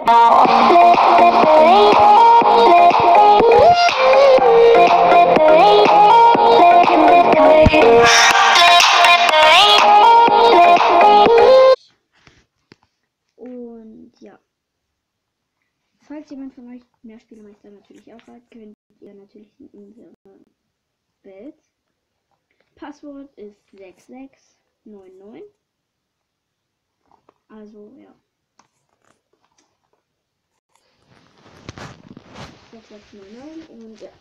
Und ja. Falls jemand von euch mehr Spielemeister natürlich auch hat, könnt ihr natürlich in unsere Welt. Passwort ist 6699. Also ja. 6699 und ja.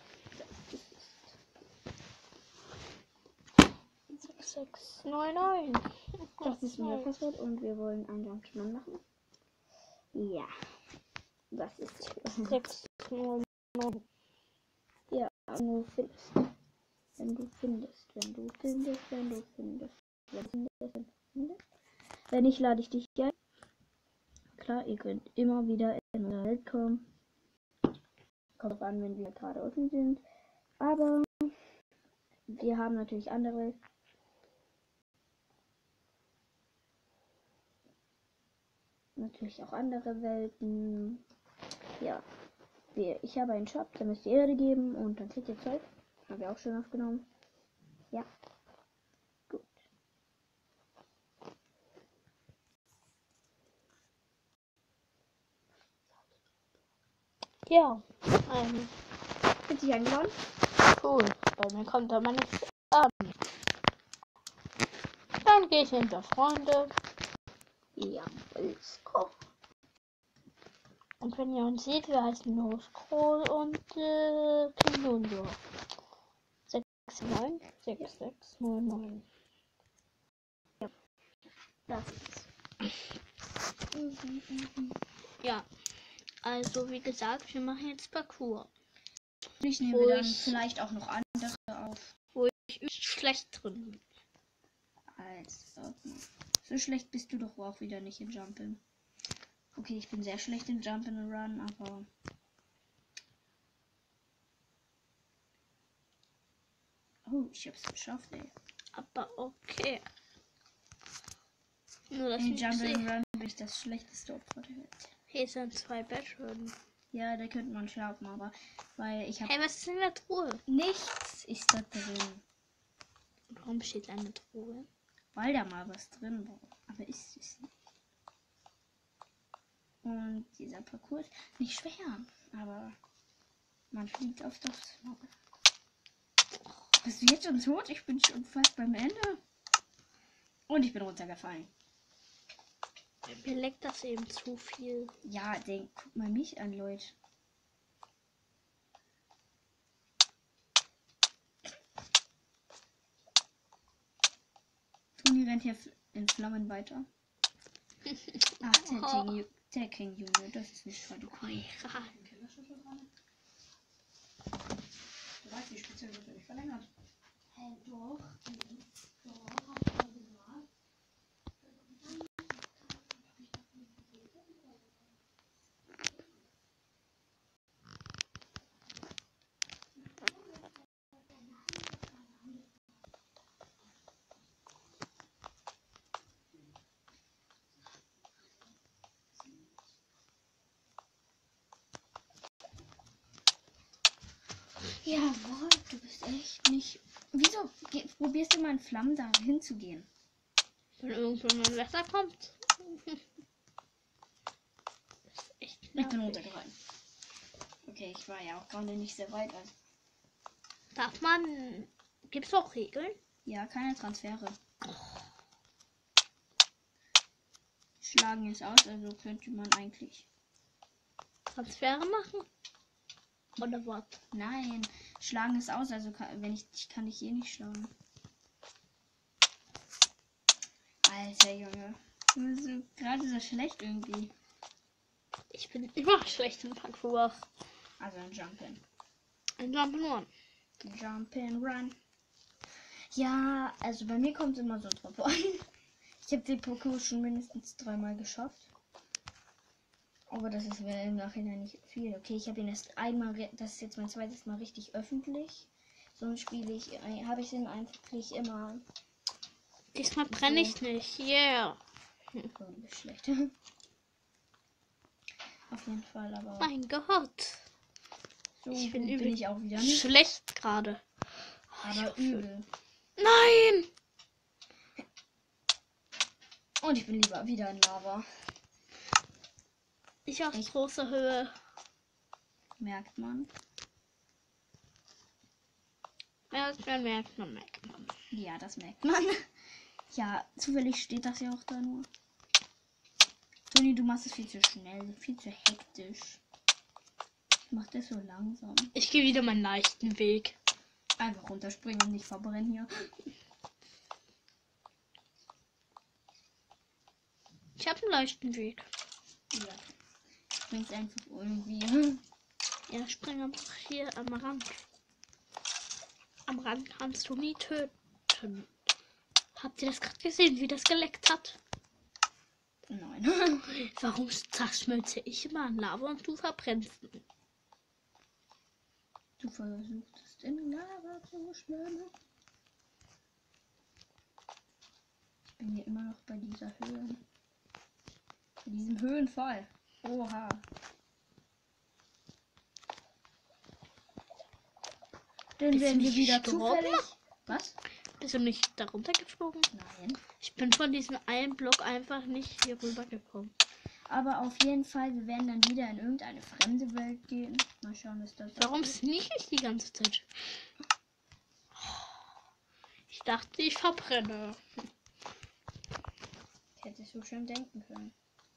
Das ist 6699. das ist unser Passwort und wir wollen einen Jumpman machen. Ja. Das ist 699. ja, wenn du findest. Wenn nicht, lade ich dich ein. Klar, ihr könnt immer wieder in unsere Welt kommen. Kommt drauf an, wenn wir gerade offen sind. Aber wir haben natürlich andere. Natürlich auch andere Welten. Ja. Ich habe einen Shop, da müsst ihr Erde geben und dann kriegt ihr Zeug. Haben wir auch schon aufgenommen. Ja. Gut. Ja. Sind dich eingeladen? Cool. Bei mir kommt aber nichts an. Dann gehe ich hinter Freunde. Ja, let's go. Und wenn ihr uns seht, wir heißen Noscroll und King Junior. 696699. Das ist. Ja. Also wie gesagt, wir machen jetzt Parcours. Ich nehme dann vielleicht auch noch andere auf. Wo ich schlecht drin bin. Also, so schlecht bist du doch auch wieder nicht in Jumpin'. Okay, ich bin sehr schlecht in Jumpin' Run, aber... Oh, ich hab's geschafft, ey. Aber okay. Nur das In Jumpin' Run bin ich das schlechteste Opfer der Welt. Hier sind 2Bettschirmen. Ja, da könnte man schlafen, aber... Weil ich habe... Hey, was ist in der Truhe? Nichts ist da drin. Warum steht eine Truhe? Weil da mal was drin war. Aber ist es nicht. Und dieser Parcours ist nicht schwer. Aber man fliegt auf das Maul. Bist du jetzt schon tot? Ich bin schon fast beim Ende. Und ich bin runtergefallen. Mir leckt das eben zu viel. Ja, guck mal mich an, Leute. Toni rennt hier in Flammen weiter. Ach, der King Junior, das ist nicht gerade cool. Du weißt, die Spitze wird nicht verlängert. Hey, doch. Jawohl, du bist echt nicht... Wieso probierst du mal in Flammen da hinzugehen? Wenn irgendwann mal Wetter kommt. Das ist echt Ich bin nervig. runtergefallen. Okay, ich war ja auch gerade nicht sehr weit. Also. Darf man... Gibt's auch Regeln? Ja, keine Transfere. Schlagen ist aus, also könnte man eigentlich... Transfere machen? Oder was? Nein, schlagen ist aus, also kann ich eh nicht schlagen. Alter Junge, du bist so, gerade so schlecht irgendwie. Ich bin immer schlecht im Parcours. Also ein Jumpin'. Ein Jump'n'Run. Jumpin' Run. Ja, also bei mir kommt es immer so drauf an. Ich habe den Parcours schon mindestens 3-mal geschafft. Aber das ist mir im Nachhinein nicht viel. Okay, ich habe ihn erst einmal, das ist jetzt mein zweites Mal richtig öffentlich. Sonst habe ich ihn eigentlich immer. Diesmal brenne ich nicht. Yeah. Oh, schlecht. Auf jeden Fall, aber Mein Gott. so Ich bin, bin bin ich auch wieder nicht. schlecht gerade. Aber übel. Nein! Und ich bin lieber wieder in Lava. Ich auf großer Höhe. Merkt man. Merkt man. Ja, das merkt man. Ja, zufällig steht das ja auch da nur. Toni, du machst es viel zu schnell, viel zu hektisch. Ich mach das so langsam. Ich gehe wieder meinen leichten Weg. Einfach runterspringen und nicht verbrennen hier. Ich habe einen leichten Weg. Ja. Springst einfach irgendwie. Ja, spring einfach hier am Rand. Am Rand kannst du nie töten. Habt ihr das gerade gesehen, wie das geleckt hat? Nein. Warum zerschmelze ich immer an Lava und du verbrennst mich? Du versuchst in Lava zu schwimmen. Ich bin hier immer noch bei dieser Höhe. Bei diesem Höhenfall. Oha. Dann Bist werden du wir nicht wieder gestorben? zufällig. Was? Bist du nicht darunter geflogen? Nein. Ich bin von diesem einen Block einfach nicht hier rüber gekommen. Aber auf jeden Fall, wir werden dann wieder in irgendeine fremde Welt gehen. Mal schauen, was das Warum ist. sneak ich die ganze Zeit? Ich dachte, ich verbrenne. Ich hätte so schön denken können.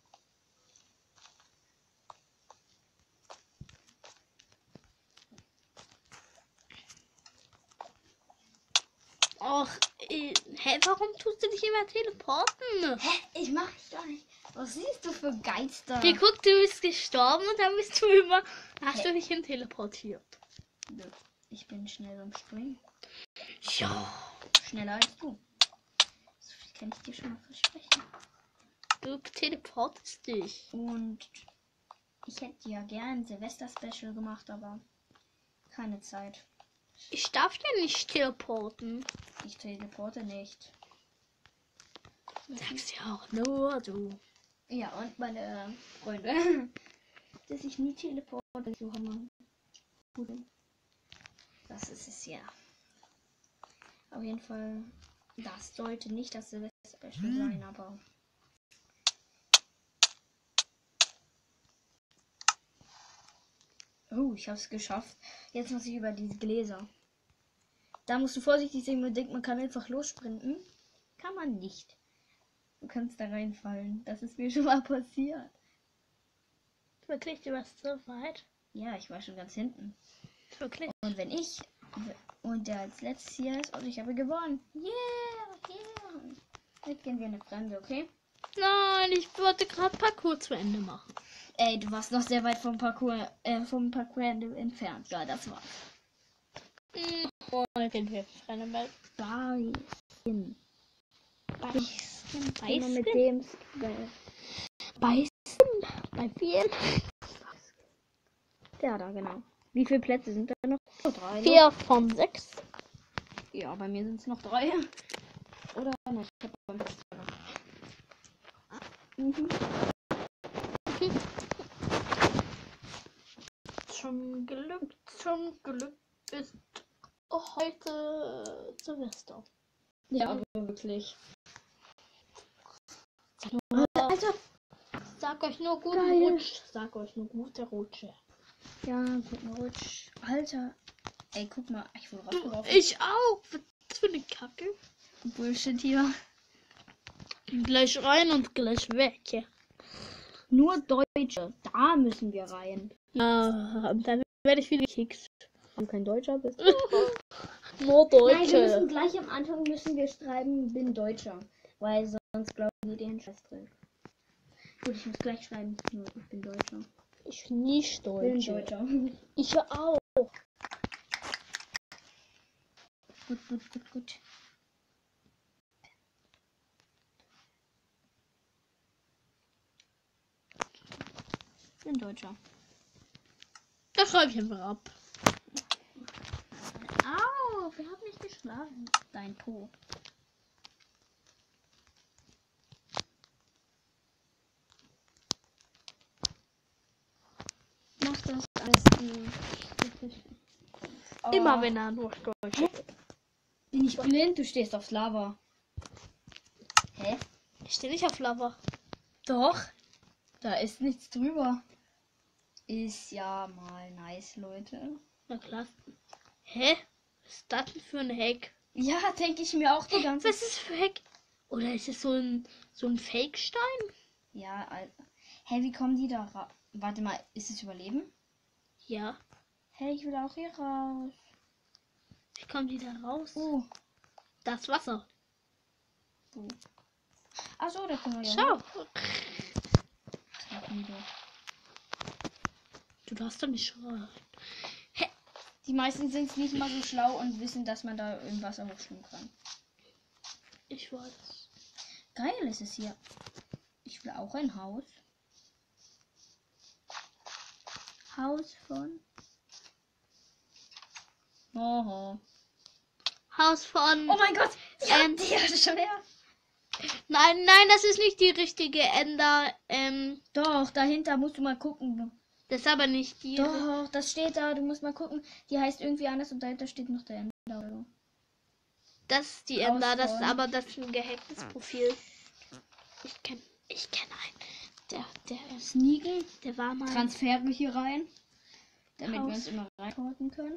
Och, warum tust du dich immer teleporten? Hä? Ich mach dich doch nicht. Was siehst du für Geister? Hier, guck, du bist gestorben und dann bist du immer. Hast du dich hin teleportiert? Nö. Ich bin schnell beim Springen. Ja. Schneller als du. So viel kann ich dir schon mal versprechen. Du teleportest dich. Und ich hätte ja gern ein Silvester-Special gemacht, aber keine Zeit. Ich darf ja nicht teleporten. Ich teleporte nicht. Sagst ja auch nur du. Ja, und meine Freunde. Dass ich nie teleporte, so hammer. Das ist es ja. Auf jeden Fall, das sollte nicht das Silvester-Special sein, aber. Oh, ich hab's geschafft. Jetzt muss ich über diese Gläser. Da musst du vorsichtig sein, man denkt, man kann einfach lossprinten. Kann man nicht. Du kannst da reinfallen. Das ist mir schon mal passiert. Wirklich, du warst so weit? Ja, ich war schon ganz hinten. Wirklich? Und wenn ich und der als letztes hier ist und ich habe gewonnen. Yeah. Jetzt gehen wir in eine Fremde, okay? Nein, ich wollte gerade Parcours zu Ende machen. Ey, du warst noch sehr weit vom Parcours entfernt. Ja, das war's. Dann gehen wir rein mal. Beißen. Beißen. Mit dem Beißen. Bei vielen. Ja, da genau. Wie viele Plätze sind da noch? Oh, 3. 4 von 6. Ja, bei mir sind es noch 3. Oder nicht? Ich hab beim letzten Mal noch. Zum Glück ist heute Silvester. Ja, aber wirklich. Also, sag euch nur guten Geil. Rutsch. Sag euch nur gute Rutsche. Ja, guten Rutsch. Alter. Ey, guck mal. Ich wurde rausgeworfen. Ich auch. Was für eine Kacke. Bullshit hier. Gleich rein und gleich weg. Ja. Nur Deutsche. Da müssen wir rein. Dann werde ich wieder gekickt. Wenn du kein Deutscher bist. Nur Nein, wir müssen Deutsche. gleich am Anfang schreiben, bin Deutscher. Weil sonst glauben die den Scheißdreck. Gut, ich muss gleich schreiben. Nur, ich bin Deutscher. Ich nicht Bin Deutsche. Deutscher. Ich auch. Gut. Bin Deutscher. Das schreibe ich einfach ab. Au, wer hat mich geschlagen? Dein Po. Immer Oh, wenn er nur Deutsch. bin ich blind? Du stehst auf Lava. Hä? Ich stehe nicht auf Lava. Doch. Da ist nichts drüber. Ist ja mal nice, Leute. Na klar. Hä? Was ist das denn für ein Hack? Ja, denke ich mir auch die ganze Was ist das für Hack? Oder ist es so ein Fake-Stein? Ja, Alter. Hey, wie kommen die da raus? Warte mal, ist es Überleben? Ja. Hey, ich will auch hier raus. Wie kommen die da raus? Oh. Das Wasser. Achso, da können wir ja. Schau. Ja, komm, so. Du darfst doch nicht schreien. Die meisten sind nicht mal so schlau und wissen, dass man da im Wasser hochschwimmen kann. Ich weiß. Geil ist es hier. Ich will auch ein Haus. Haus von. Oho. Haus von. Oh mein Gott! Ja, Ähm, die hatte schon her. Nein, das ist nicht die richtige Ender. Doch, dahinter musst du mal gucken. Das ist aber nicht die. Doch, das steht da. Du musst mal gucken. Die heißt irgendwie anders und dahinter steht noch der Ender. Oder so. Das ist die Haus Ender. Das ist von- aber das ist ein gehacktes Profil. Ich kenn einen. Sneaken. Der war mal. Transfere hier rein. Damit wir Haus. uns immer reinporten können.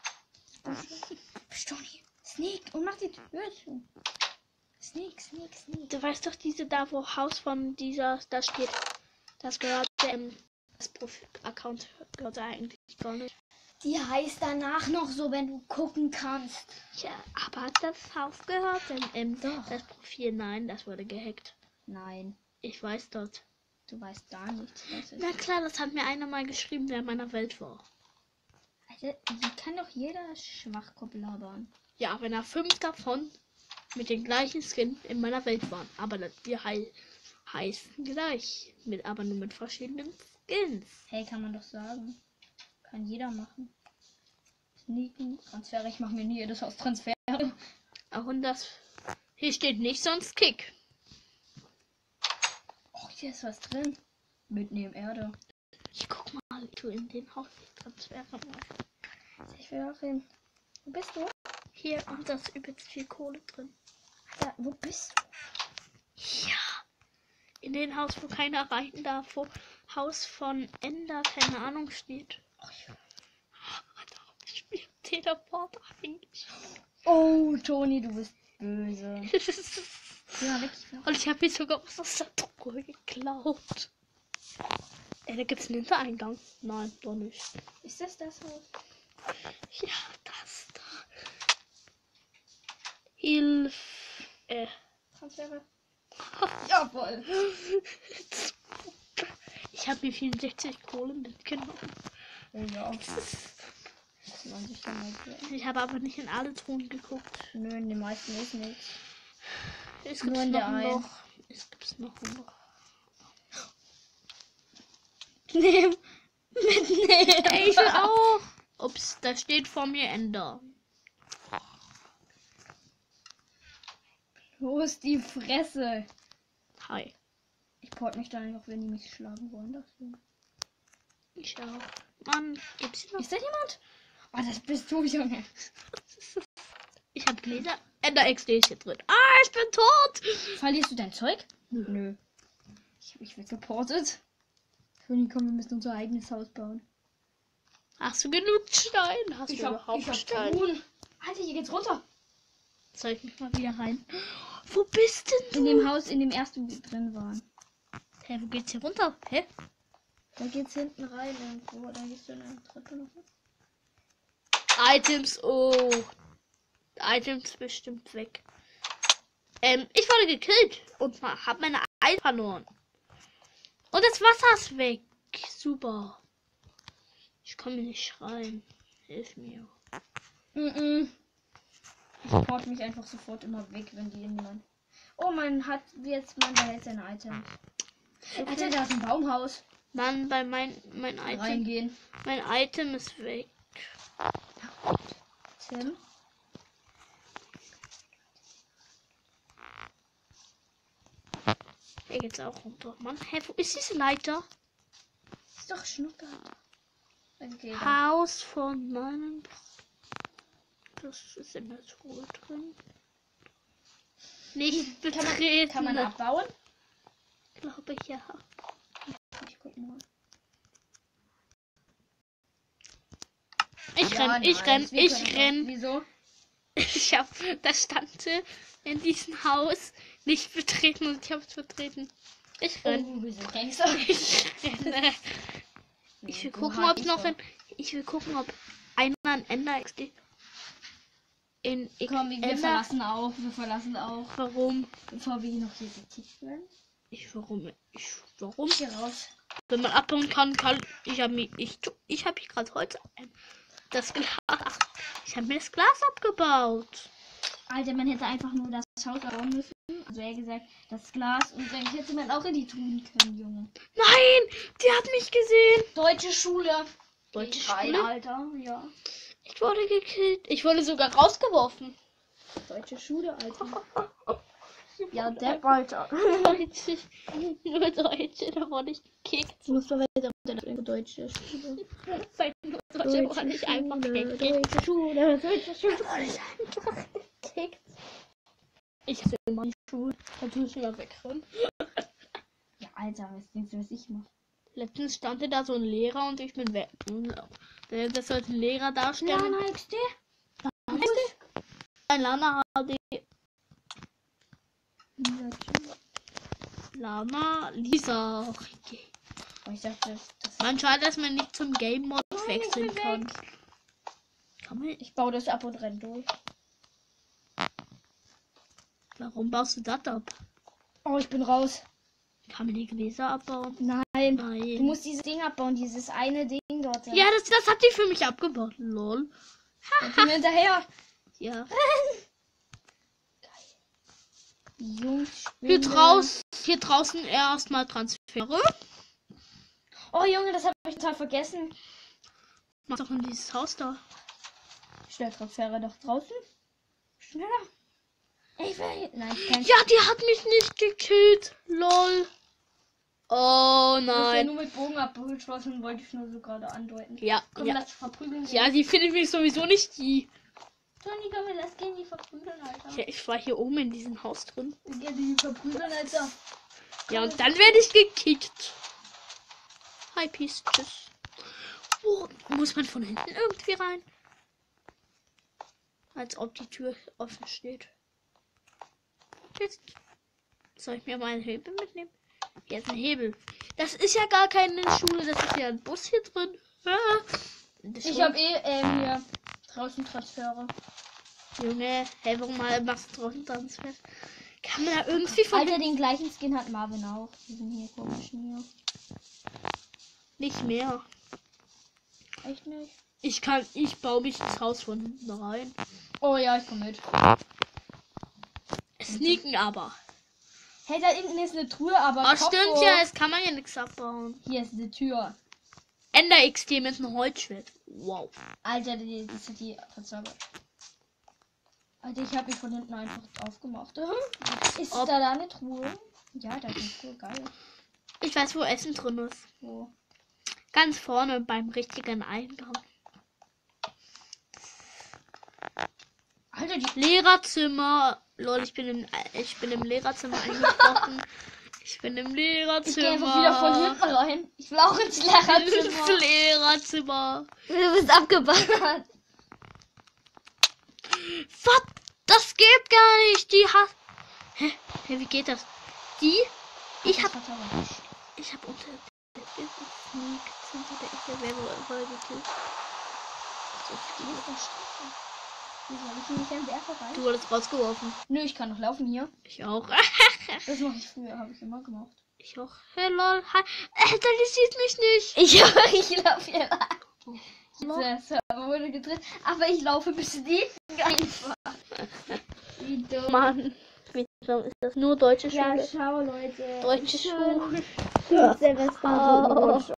Stoni. Sneak. Und mach die Tür zu. Sneak. Du weißt doch diese da, wo Haus von dieser, da steht. Das gehört das Profil-Account gehört eigentlich gar nicht. Die heißt danach noch so, wenn du gucken kannst. Ja, aber hat das Haus gehört? Doch. Das Profil, nein, das wurde gehackt. Nein, Ich weiß dort. du weißt gar nichts. Was ist. Na klar, das hat mir einer mal geschrieben, der in meiner Welt war. Alter, hier kann doch jeder Schwachkopf labern. Ja, wenn er 5 davon mit dem gleichen Skin in meiner Welt waren. Aber die heißen gleich. Aber nur mit verschiedenen Skins. Hey, kann man doch sagen. Kann jeder machen. Sneaken, Transfer. Ich mache mir nie jedes Haus Transfer. Auch und das. Hier steht nicht sonst Kick. Oh, hier ist was drin. Mitnehmen Erde. Ich guck mal, wie du in den Haus Transfer machst. Ich will auch hin. Wo bist du? Hier und das ist übelst viel Kohle drin. Ja, wo bist du? Ja. In den Haus, wo keiner rein darf, wo Haus von Ender, keine Ahnung, steht. Ich spiele Teleport eigentlich. Oh, Toni, du bist böse. Ja, weg. Und ich habe jetzt sogar was aus der Truhe geklaut. Da gibt's einen Hintereingang. Nein, doch nicht. Ist das Haus? Ja, das da. Hilf. Transfer. Jawohl. Ich habe mir 64 Kohle mitgenommen. Ja. 20 mal. Ich habe aber nicht in alle Truhen geguckt. Nö, in den meisten ist nichts. Es Nur gibt in noch der ein einen. Loch. Es gibt noch ein Loch. Mitnehmen. Mitnehmen. Ich will auch. Ups, da steht vor mir Ender. Los, die Fresse. Hi. Ich port mich da einfach, wenn die mich schlagen wollen. Das so. Ich auch. Mann, gibt's hier noch? Ist da jemand? Oh, das bist du, Junge. Ich hab Gläser. Ender XD ist hier drin. Ah, ich bin tot. Verlierst du dein Zeug? Nö. Ich werd geportet. Toni, komm, wir müssen unser eigenes Haus bauen. Hast du genug Stein? Hast du überhaupt Stein? Truhen. Alter, hier geht's runter. Soll ich mich mal wieder rein? Wo bist denn In du? dem Haus, in dem ersten wir drin waren. Hä, wo geht's hier runter? Hä? Da geht's hinten rein irgendwo. Da gehst du in eine Treppe noch. Items, oh. Items bestimmt weg. Ich wurde gekillt und hab meine Ei verloren. Und das Wasser ist weg. Super. Ich komme nicht rein. Hilf mir. Ich port mich einfach sofort immer weg, wenn die irgendwann. Oh, man behält seine Items. Alter, da ist ein Baumhaus. Mann, bei mein Item. Reingehen. Mein Item ist weg. Tim. Hier geht's auch runter. Mann, hä, wo ist diese Leiter? Ist doch Schnucker. Okay, Haus von meinen. Das ist in der Truhe drin. Nicht betreten. kann man abbauen? Glaube ich, ja. Ich guck mal. Ich renn. Wieso? Ich hab, das stand in diesem Haus nicht betreten und ich hab's betreten. Ich renn. Oh, wieso rennst du? Ich renne. Ich will gucken, ob noch in. Ich will gucken, ob einer ein Ender XD. Komm, wir verlassen auch. Wir verlassen auch. Warum? Bevor wir noch hier gekickt werden. Warum? Hier raus. Wenn man abbauen kann ich habe hier gerade Holz. Das Glas. Ich habe mir das Glas abgebaut. Alter, man hätte einfach nur das Haus bauen müssen. Also er gesagt, das Glas und dann hätte man auch in die tun können, Junge. Nein, die hat mich gesehen. Deutsche Schule. Deutsche Rein, Schule? Alter, ja. Ich wurde gekillt. Ich wurde sogar rausgeworfen. Deutsche Schule, Alter. Ja, der Alter. Deutsche, nur Deutsche, da wurde ich gekickt. Ich muss mal weiter runter. Deutsche Schule. Bei nur Deutsche wurde ich einfach gekickt. Deutsche Schule. Deutsche Schule. Wurde ich einfach gekickt. Ich hasse immer die Schule. Da tue ich immer wegrennen. Ja, Alter, was denkst du, was ich mache? Letztens stand da so ein Lehrer und ich bin weg. Das sollte ein Lehrer darstellen. Lana XD? Ein Lana HD. Lana Lisa. Oh, ich dachte, das Man schade, dass man nicht zum Game Mode wechseln kann. Kann man? ich baue das ab und renn durch. Warum baust du das ab? Oh, ich bin raus. Kann man die Gläser abbauen? Nein. Du Nein. musst dieses Ding abbauen, dieses eine Ding dort. Ja, das hat die für mich abgebaut. Lol. Dann komm hinterher. Ja. Jungs, Hier draußen erstmal Transfere. Oh Junge, das habe ich total vergessen. Mach doch in dieses Haus da. Schnell Transfere nach draußen. Schneller. Ich will. Nein, ich kann Ja, die hat mich nicht gekillt. Lol. Oh Ich muss ja nein. nur mit Bogen abgeschossen, wollte ich nur so gerade andeuten. Ja, Komm, ja. lass verprügeln. Ja, sie findet mich sowieso nicht die. Toni, komm, lass gehen, die verprügeln, Alter. Ja, ich war hier oben in diesem Haus drin. Wir gehen die verprügeln, Alter. Ja, und dann werde ich gekickt. Hi, Peace. Tschüss. Oh, muss man von hinten irgendwie rein? Als ob die Tür offen steht. Jetzt. Soll ich mir mal einen Hebel mitnehmen? Hier ist ein Hebel. Das ist ja gar keine Schule, das ist ja ein Bus hier drin. Ich habe hier draußen Transfere. Junge, hey, warum machst du draußen Transfer? Kann man da irgendwie von Alter, den gleichen Skin hat Marvin auch. Die sind hier komischen hier. nicht mehr. Echt nicht? Ich baue mich ins Haus von hinten rein. Oh ja, ich komme mit. Sneaken aber. Hey, da hinten ist eine Truhe, aber. Oh, stimmt ja, jetzt kann man ja nichts abbauen. Hier ist eine Tür. Ender XT mit einem Holzschwert. Wow. Alter, das ist die Verzauberung. Alter, ich habe mich von hinten einfach aufgemacht. Ist Ob- da eine Truhe? Ja, da ist eine Truhe, geil. Ich weiß, wo Essen drin ist. Wo? Ganz vorne beim richtigen Eingang. Alter, die. Lehrerzimmer. Lol, ich bin im Lehrerzimmer eingebrochen. Ich bin im Lehrerzimmer. Ich gehe einfach wieder von hinten rein. Ich will auch ins ins Lehrerzimmer. Lehrerzimmer. Du bist abgeballert. Was? Das geht gar nicht. Die hat. Hä? Wie geht das? Ich hab unter der gesneakt. Hinter der Ecke. Wer wurde gekillt? Wieso habe ich nicht an der vorbei? Du wurdest rausgeworfen. Nö, ich kann noch laufen hier. Ich auch. Das mache ich früher, habe ich immer gemacht. Ich auch. Hey, lol. Hi. Der sieht mich nicht. Ich laufe hier lang. Lol. Der Server wurde gedreht, aber ich laufe bis die einfach. Wie dumm. Mann. Wieso ist das nur deutsche Schule? Ja, schau Leute. Deutsche Schule. Silvester.